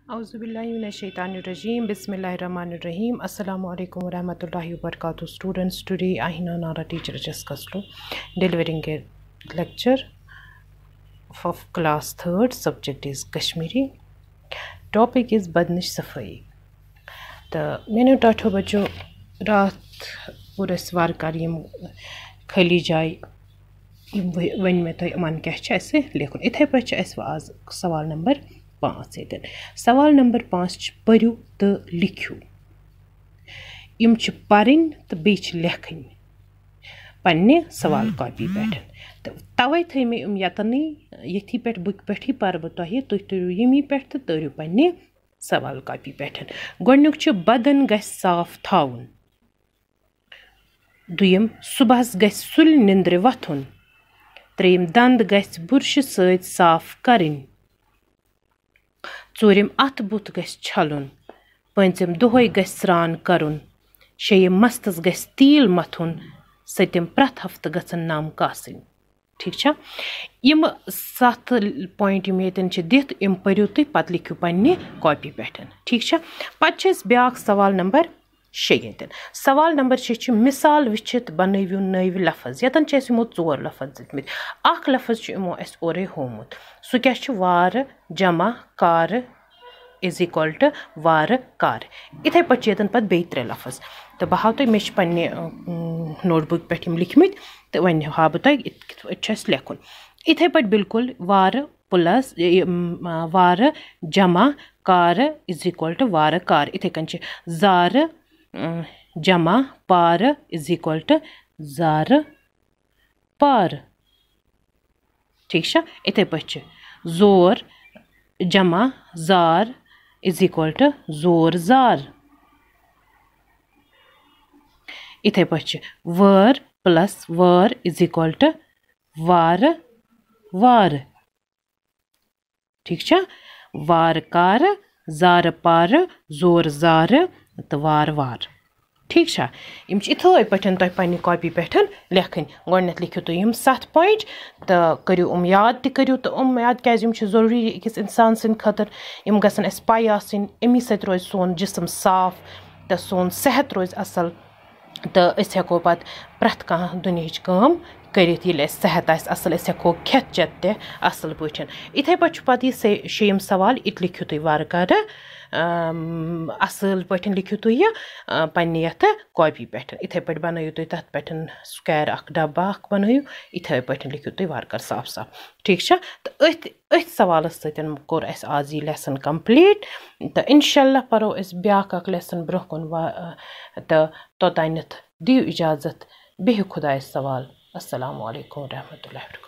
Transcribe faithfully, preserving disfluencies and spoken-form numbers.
Auzubillahiminash-shaytanir-rajim. Bismillahir-rahmanir-rahim. Assalamu alaikum wa rahmatullahi wa barakatuh. Students, today I, Hinan, our teacher, just Kachloo, delivering a lecture of class third. Subject is Kashmiri. Topic is badnich safayi. The menu tato bacho raat pura swar kariyam khali jai when me to man kya cha aise lekhun ithai pacha aise az sawal number पाँच ये सवाल number पाँच पढ़ू तो लिखू इम पढ़न तो बेच लेखन पन्ने सवाल कॉपी पे तो तवे थे मे इम यतन यथी पे बुक पे पर बह तुह तुम तरू यमी पे तो तरू पन्ने सवाल कॉपी पे गोनुक बदन गस साफ थाउन दुयम सुबह गस सुल निंद्र वथुन त्रेम दंद गस बुरश सत साफ करें ूरम अत बुत गस छलुन पंचम दोहै गस स्रान करुन शेयम मस्तस गस तील मथुन सतम प्रत हफ्त गसन नाम कासिन ठीक छा यम सात पॉइंट यम यतन छ दित यम पढ़ियो तुम पत लिखियो पन्ने कॉपी पे ठीक छा पत ब्याक सवाल नंबर शे यतन सवाल नंबर शे छ मिसाल विचित बनवियो नव लफज यतन छ यमो चोर लफज दितमित अख लफज छ यमो अस ओरे होमुत सु क्या छ वार जमा कार इज इक्वल टू वार कार इथे पे यतन पे बे त्रे लफज तो बह हाव तुम मे पन्ने नोटबुक पे लिखमित तो वन हा बह तुम लेखुन इथे पे बिल्कुल वार प्लस वार जमा कार इज इक्वल टू वार कार इथे कन जार जमा पार इज इक्वल टू जार पार ठीक छा इथे पे जोर जमा जार इज इक्वल टू जोर जार इथे पे वर प्लस वर इज इक्वल टू वार वार ठीक छा वार कार जार पार जोर जार तो वार वार ठीक छा यम इथे पे तुम पन्ने कॉपी पे लेखन गोडनेथ लिखियो तुम सत पॉइंट तो करियो उम याद तरियो तो उम याद क्या जरूरी अकिस इंसान सद खतर यम गसन अस पाई आसिन अमी सत रोज सोन जिस्म साफ तो सोन सेहत रोज असल तो अस हेको पत प्रत कह दुनियाच काम करित ये सेहत असल हेको खेत चेत ते असल पे इथे पे पे शेम सवाल इत लिखियो तुम वार कर असल पे लिखियो तुम पन्ने यथ कॉपी पे इथे पे बनायो तुम तथ पे स्क्वायर अख डब्बा अख बनायो इथे पे लिखियो तुम वार कर साफ साफ ठीक छा तो अथ अथ सवाल सतन कोर अस आज यह लेसन कंप्लीट तो इंशाल्लाह परो अस ब्याक अख लेसन ब्रोह कुन तो तोतानथ दियो इजाजत बेहु खुदा सवाल अस्सलामु अलैकुम रहमतुल्लाहि।